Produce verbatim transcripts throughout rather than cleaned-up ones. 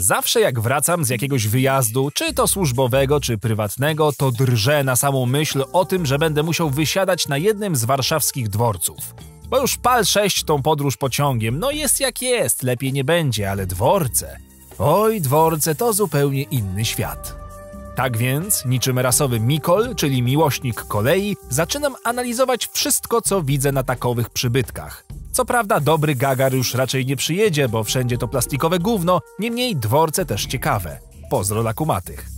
Zawsze jak wracam z jakiegoś wyjazdu, czy to służbowego, czy prywatnego, to drżę na samą myśl o tym, że będę musiał wysiadać na jednym z warszawskich dworców. Bo już pal sześć tą podróż pociągiem, no jest jak jest, lepiej nie będzie, ale dworce... Oj, dworce to zupełnie inny świat. Tak więc, niczym rasowy Mikol, czyli miłośnik kolei, zaczynam analizować wszystko, co widzę na takowych przybytkach. Co prawda dobry gagar już raczej nie przyjedzie, bo wszędzie to plastikowe gówno, niemniej dworce też ciekawe. Pozdro dla kumatych.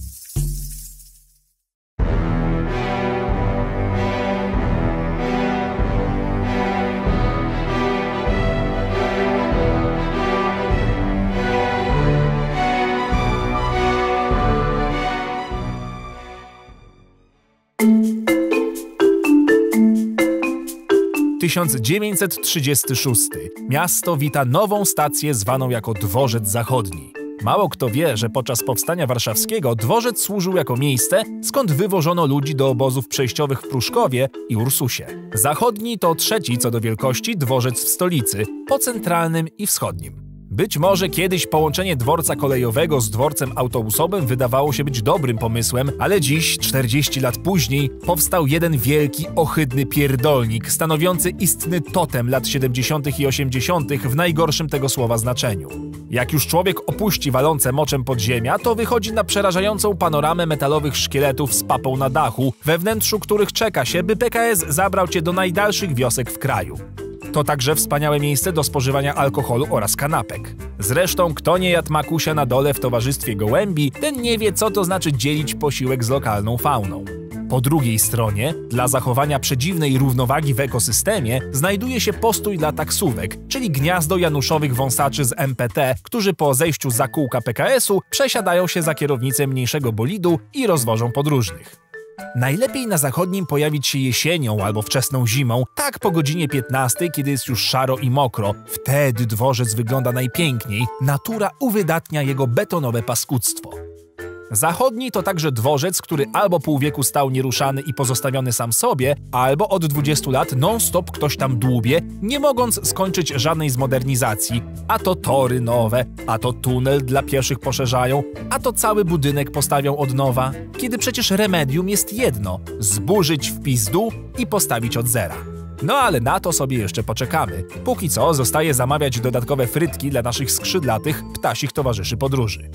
tysiąc dziewięćset trzydziesty szósty. Miasto wita nową stację zwaną jako Dworzec Zachodni. Mało kto wie, że podczas powstania warszawskiego dworzec służył jako miejsce, skąd wywożono ludzi do obozów przejściowych w Pruszkowie i Ursusie. Zachodni to trzeci co do wielkości dworzec w stolicy, po centralnym i wschodnim. Być może kiedyś połączenie dworca kolejowego z dworcem autobusowym wydawało się być dobrym pomysłem, ale dziś, czterdzieści lat później, powstał jeden wielki, ohydny pierdolnik, stanowiący istny totem lat siedemdziesiątych i osiemdziesiątych w najgorszym tego słowa znaczeniu. Jak już człowiek opuści walące moczem podziemia, to wychodzi na przerażającą panoramę metalowych szkieletów z papą na dachu, we wnętrzu których czeka się, by P K S zabrał cię do najdalszych wiosek w kraju. To także wspaniałe miejsce do spożywania alkoholu oraz kanapek. Zresztą, kto nie jadł makusia na dole w towarzystwie gołębi, ten nie wie, co to znaczy dzielić posiłek z lokalną fauną. Po drugiej stronie, dla zachowania przedziwnej równowagi w ekosystemie, znajduje się postój dla taksówek, czyli gniazdo januszowych wąsaczy z M P T, którzy po zejściu za kółka P K S-u przesiadają się za kierownicę mniejszego bolidu i rozwożą podróżnych. Najlepiej na Zachodnim pojawić się jesienią albo wczesną zimą, tak po godzinie piętnastej, kiedy jest już szaro i mokro. Wtedy dworzec wygląda najpiękniej, natura uwydatnia jego betonowe paskudztwo. Zachodni to także dworzec, który albo pół wieku stał nieruszany i pozostawiony sam sobie, albo od dwudziestu lat non-stop ktoś tam dłubie, nie mogąc skończyć żadnej z modernizacji. A to tory nowe, a to tunel dla pieszych poszerzają, a to cały budynek postawią od nowa. Kiedy przecież remedium jest jedno – zburzyć w pizdu i postawić od zera. No ale na to sobie jeszcze poczekamy. Póki co zostaje zamawiać dodatkowe frytki dla naszych skrzydlatych, ptasich towarzyszy podróży.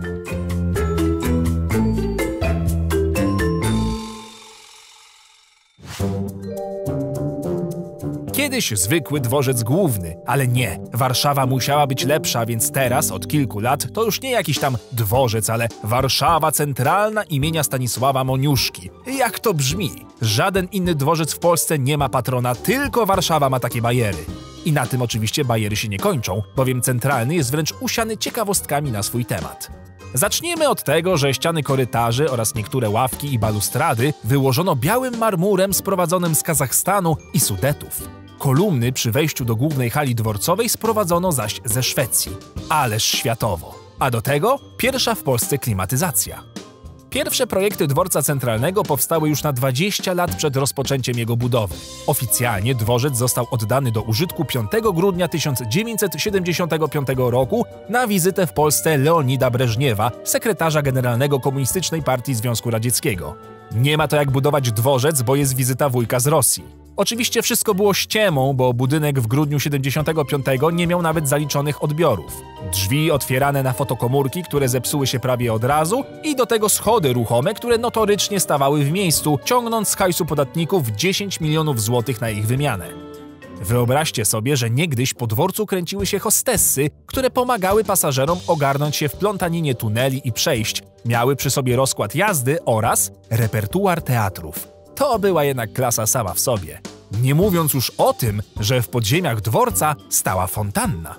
Kiedyś zwykły dworzec główny, ale nie. Warszawa musiała być lepsza, więc teraz, od kilku lat, to już nie jakiś tam dworzec, ale Warszawa Centralna imienia Stanisława Moniuszki. Jak to brzmi? Żaden inny dworzec w Polsce nie ma patrona, tylko Warszawa ma takie bajery. I na tym oczywiście bajery się nie kończą, bowiem Centralny jest wręcz usiany ciekawostkami na swój temat. Zacznijmy od tego, że ściany korytarzy oraz niektóre ławki i balustrady wyłożono białym marmurem sprowadzonym z Kazachstanu i Sudetów. Kolumny przy wejściu do głównej hali dworcowej sprowadzono zaś ze Szwecji. Ależ światowo. A do tego pierwsza w Polsce klimatyzacja. Pierwsze projekty dworca centralnego powstały już na dwadzieścia lat przed rozpoczęciem jego budowy. Oficjalnie dworzec został oddany do użytku piątego grudnia tysiąc dziewięćset siedemdziesiątego piątego roku na wizytę w Polsce Leonida Breżniewa, sekretarza generalnego Komunistycznej Partii Związku Radzieckiego. Nie ma to jak budować dworzec, bo jest wizyta wujka z Rosji. Oczywiście wszystko było ściemą, bo budynek w grudniu siedemdziesiątego piątego nie miał nawet zaliczonych odbiorów. Drzwi otwierane na fotokomórki, które zepsuły się prawie od razu i do tego schody ruchome, które notorycznie stawały w miejscu, ciągnąc z hajsu podatników dziesięć milionów złotych na ich wymianę. Wyobraźcie sobie, że niegdyś po dworcu kręciły się hostessy, które pomagały pasażerom ogarnąć się w plątaninie tuneli i przejść, miały przy sobie rozkład jazdy oraz repertuar teatrów. To była jednak klasa sama w sobie. Nie mówiąc już o tym, że w podziemiach dworca stała fontanna.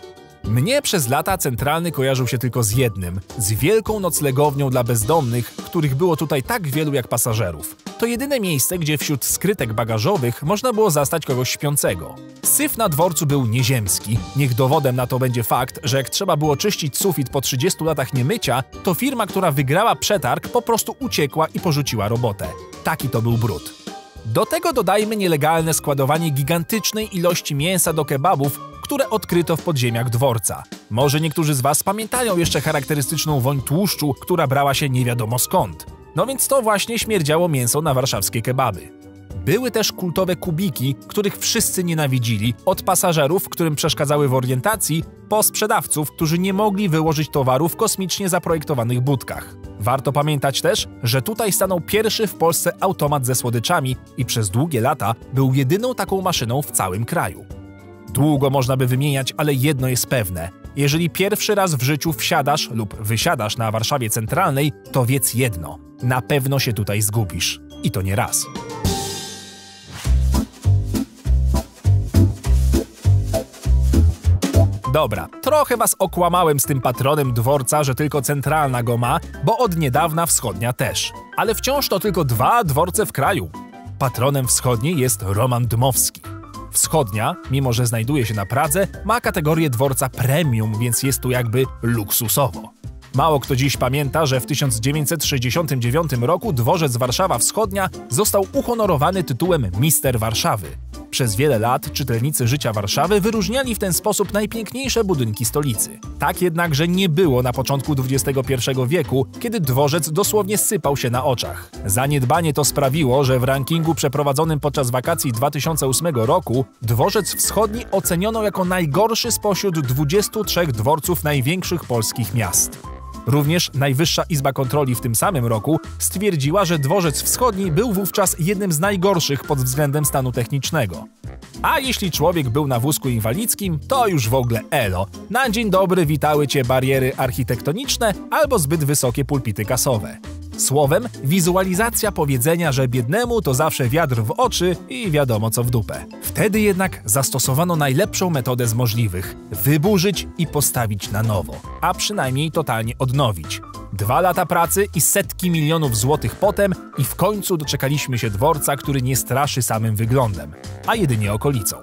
Mnie przez lata Centralny kojarzył się tylko z jednym, z wielką noclegownią dla bezdomnych, których było tutaj tak wielu jak pasażerów. To jedyne miejsce, gdzie wśród skrytek bagażowych można było zastać kogoś śpiącego. Syf na dworcu był nieziemski. Niech dowodem na to będzie fakt, że jak trzeba było czyścić sufit po trzydziestu latach niemycia, to firma, która wygrała przetarg, po prostu uciekła i porzuciła robotę. Taki to był brud. Do tego dodajmy nielegalne składowanie gigantycznej ilości mięsa do kebabów, które odkryto w podziemiach dworca. Może niektórzy z was pamiętają jeszcze charakterystyczną woń tłuszczu, która brała się nie wiadomo skąd. No więc to właśnie śmierdziało mięso na warszawskie kebaby. Były też kultowe kubiki, których wszyscy nienawidzili, od pasażerów, którym przeszkadzały w orientacji, po sprzedawców, którzy nie mogli wyłożyć towaru w kosmicznie zaprojektowanych budkach. Warto pamiętać też, że tutaj stanął pierwszy w Polsce automat ze słodyczami i przez długie lata był jedyną taką maszyną w całym kraju. Długo można by wymieniać, ale jedno jest pewne. Jeżeli pierwszy raz w życiu wsiadasz lub wysiadasz na Warszawie Centralnej, to wiedz jedno. Na pewno się tutaj zgubisz. I to nie raz. Dobra, trochę was okłamałem z tym patronem dworca, że tylko Centralna go ma, bo od niedawna Wschodnia też. Ale wciąż to tylko dwa dworce w kraju. Patronem wschodniej jest Roman Dmowski. Wschodnia, mimo że znajduje się na Pradze, ma kategorię dworca premium, więc jest tu jakby luksusowo. Mało kto dziś pamięta, że w tysiąc dziewięćset sześćdziesiątym dziewiątym roku dworzec Warszawa Wschodnia został uhonorowany tytułem Mister Warszawy. Przez wiele lat czytelnicy życia Warszawy wyróżniali w ten sposób najpiękniejsze budynki stolicy. Tak jednakże nie było na początku dwudziestego pierwszego wieku, kiedy dworzec dosłownie sypał się na oczach. Zaniedbanie to sprawiło, że w rankingu przeprowadzonym podczas wakacji dwa tysiące ósmego roku dworzec wschodni oceniono jako najgorszy spośród dwudziestu trzech dworców największych polskich miast. Również Najwyższa Izba Kontroli w tym samym roku stwierdziła, że dworzec wschodni był wówczas jednym z najgorszych pod względem stanu technicznego. A jeśli człowiek był na wózku inwalidzkim, to już w ogóle elo. Na dzień dobry witały cię bariery architektoniczne albo zbyt wysokie pulpity kasowe. Słowem, wizualizacja powiedzenia, że biednemu to zawsze wiatr w oczy i wiadomo co w dupę. Wtedy jednak zastosowano najlepszą metodę z możliwych – wyburzyć i postawić na nowo, a przynajmniej totalnie odnowić. Dwa lata pracy i setki milionów złotych potem i w końcu doczekaliśmy się dworca, który nie straszy samym wyglądem, a jedynie okolicą.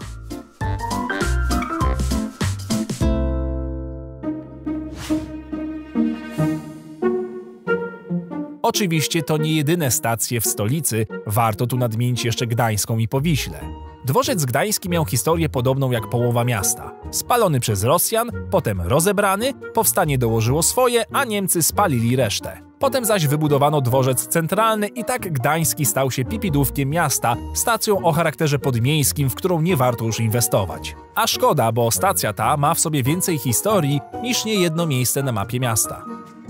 Oczywiście to nie jedyne stacje w stolicy, warto tu nadmienić jeszcze Gdańską i Powiśle. Dworzec gdański miał historię podobną jak połowa miasta. Spalony przez Rosjan, potem rozebrany, powstanie dołożyło swoje, a Niemcy spalili resztę. Potem zaś wybudowano dworzec centralny i tak Gdański stał się pipidówkiem miasta, stacją o charakterze podmiejskim, w którą nie warto już inwestować. A szkoda, bo stacja ta ma w sobie więcej historii niż niejedno miejsce na mapie miasta.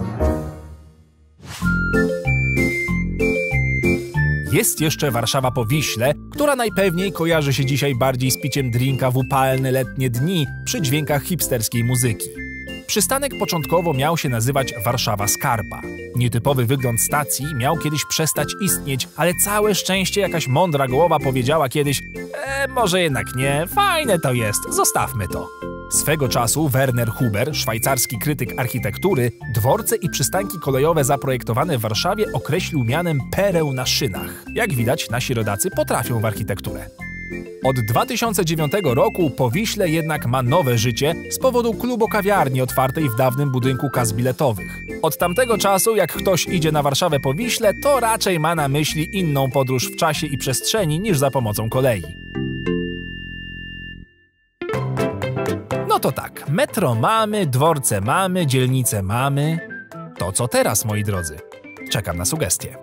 Jest jeszcze Warszawa Powiśle, która najpewniej kojarzy się dzisiaj bardziej z piciem drinka w upalne letnie dni przy dźwiękach hipsterskiej muzyki. Przystanek początkowo miał się nazywać Warszawa Skarpa. Nietypowy wygląd stacji miał kiedyś przestać istnieć, ale całe szczęście jakaś mądra głowa powiedziała kiedyś e, może jednak nie, fajne to jest, zostawmy to. Swego czasu Werner Huber, szwajcarski krytyk architektury, dworce i przystanki kolejowe zaprojektowane w Warszawie określił mianem pereł na szynach. Jak widać, nasi rodacy potrafią w architekturę. Od dwa tysiące dziewiątego roku Powiśle jednak ma nowe życie z powodu klubo-kawiarni otwartej w dawnym budynku kas biletowych. Od tamtego czasu, jak ktoś idzie na Warszawę Powiśle, to raczej ma na myśli inną podróż w czasie i przestrzeni niż za pomocą kolei. No to tak, metro mamy, dworce mamy, dzielnice mamy. To co teraz, moi drodzy? Czekam na sugestie.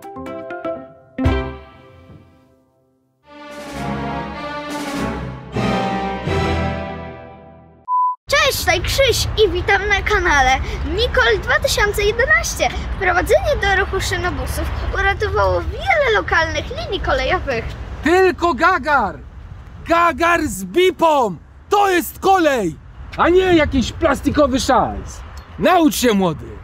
Cześć, tutaj Krzyś i witam na kanale Nicole dwa tysiące jedenaście. Wprowadzenie do ruchu szynobusów uratowało wiele lokalnych linii kolejowych. Tylko Gagar! Gagar z bipą! To jest kolej! A nie jakiś plastikowy szajs. Naucz się, młody!